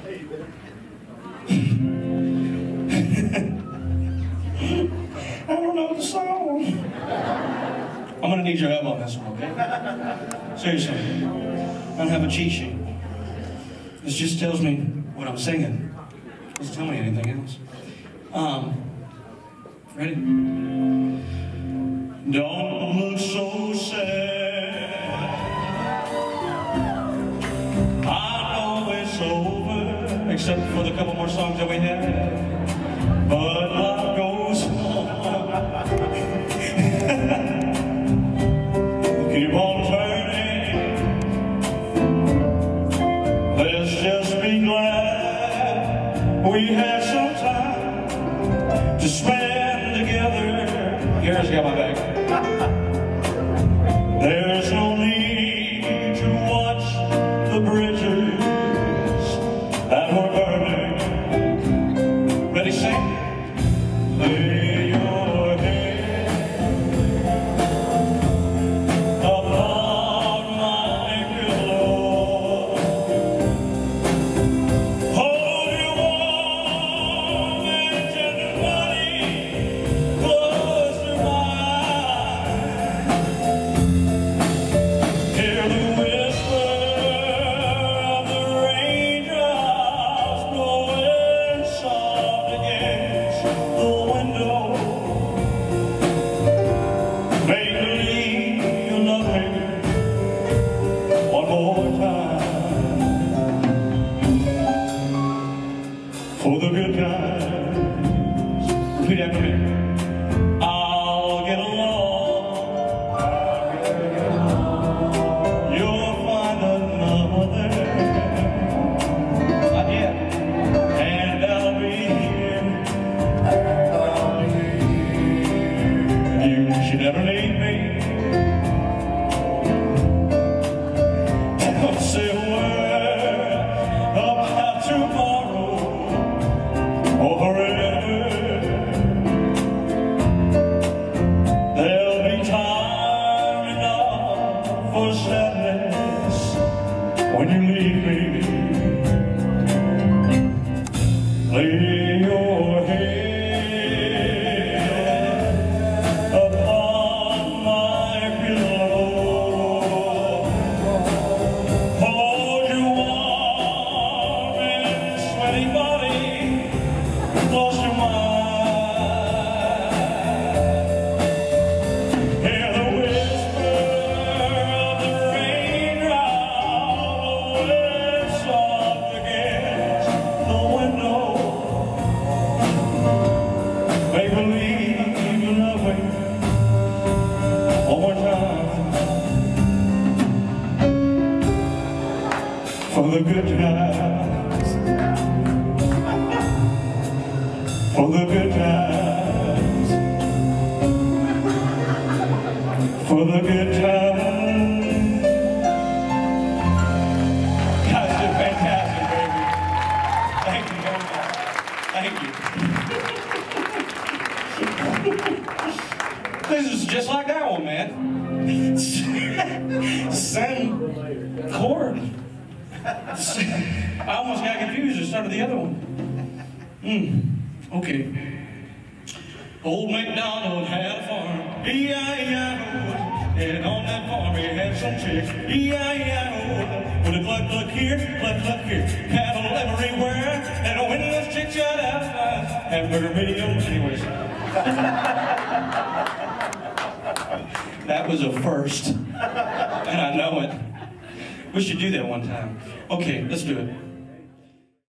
I don't know the song. I'm gonna need your help on this one, okay? Seriously, I don't have a cheat sheet. This just tells me what I'm singing. It doesn't tell me anything else. Ready? Don't look so sad. I know it's over, except for the couple more songs that we had. But life goes on. Keep on turning. Let's just be glad we had some time to spend together. Gary's got my back. There's no need to watch the bridges that were burning. Ready, sing? Lay your head upon my pillow. Hold your warm and tender body close to mine. Hear the whisper of the raindrops blowing soft against the window. Make believe you love me one more time. For the good times. Repeat after me. I'll get along. You'll find another. Not yet. And I'll be here. You should never leave me. Don't say a word about tomorrow or forever. There'll be time enough for sadness when you leave me. Lay your head upon my pillow. Hold your warm and sweaty body close to mine. Hear the whisper of the raindrops blowing soft against the window. Make believe you love me one more time. For the good times. For the good times. For the good times. Guys, you're fantastic, baby. Thank you very much. Thank you. This is just like that one, man. Same chord. I almost got confused and started the other one. Okay. Old MacDonald had a farm, E-I-E-I-O, and on that farm he had some chicks, E-I-E-I-O, with a cluck here, cluck here, cattle everywhere, and when those chicks got out, hamburger medium, anyways. That was a first, and I know it. We should do that one time. Okay, let's do it.